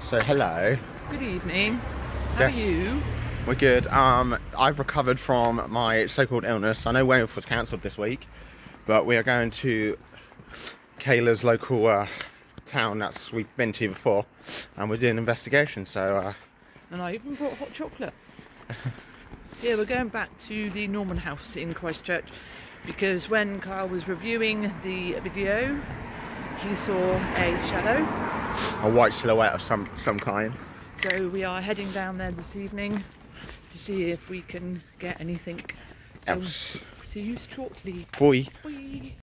So hello. Good evening. How are you? We're good. I've recovered from my so-called illness. I know Weymouth was cancelled this week, but we are going to Kayla's local town that we've been to before, and we're doing an investigation. So. And I even brought hot chocolate. Yeah, we're going back to the Norman House in Christchurch because when Kyle was reviewing the video, he saw a shadow. A white silhouette of some kind. So we are heading down there this evening to see if we can get anything else. See you shortly. Boy. Bye.